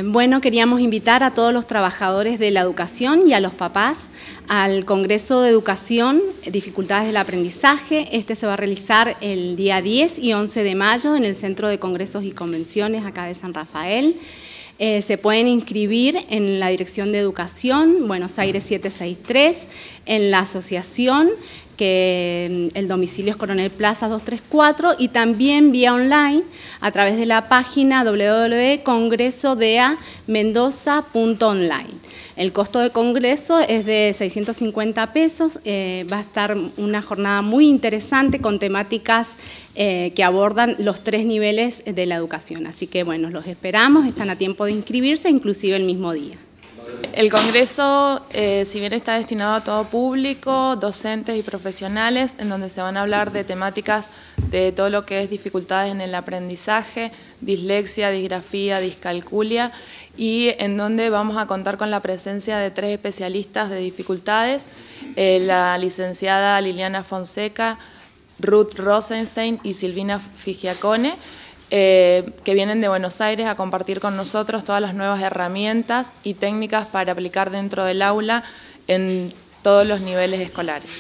Bueno, queríamos invitar a todos los trabajadores de la educación y a los papás al Congreso de Educación, Dificultades del Aprendizaje. Este se va a realizar el día 10 y 11 de mayo en el Centro de Congresos y Convenciones acá de San Rafael. Se pueden inscribir en la Dirección de Educación, Buenos Aires 763, en la asociación, que el domicilio es Coronel Plaza 234, y también vía online a través de la página www.congresodeamendoza.online. El costo de congreso es de 650 pesos, va a estar una jornada muy interesante con temáticas que abordan los 3 niveles de la educación. Así que bueno, los esperamos, están a tiempo de inscribirse, inclusive el mismo día. El Congreso, si bien está destinado a todo público, docentes y profesionales, en donde se van a hablar de temáticas de todo lo que es dificultades en el aprendizaje, dislexia, disgrafía, discalculia, y en donde vamos a contar con la presencia de 3 especialistas de dificultades, la licenciada Liliana Fonseca, Ruth Rosenstein y Silvina Figiacone, que vienen de Buenos Aires a compartir con nosotros todas las nuevas herramientas y técnicas para aplicar dentro del aula en todos los niveles escolares.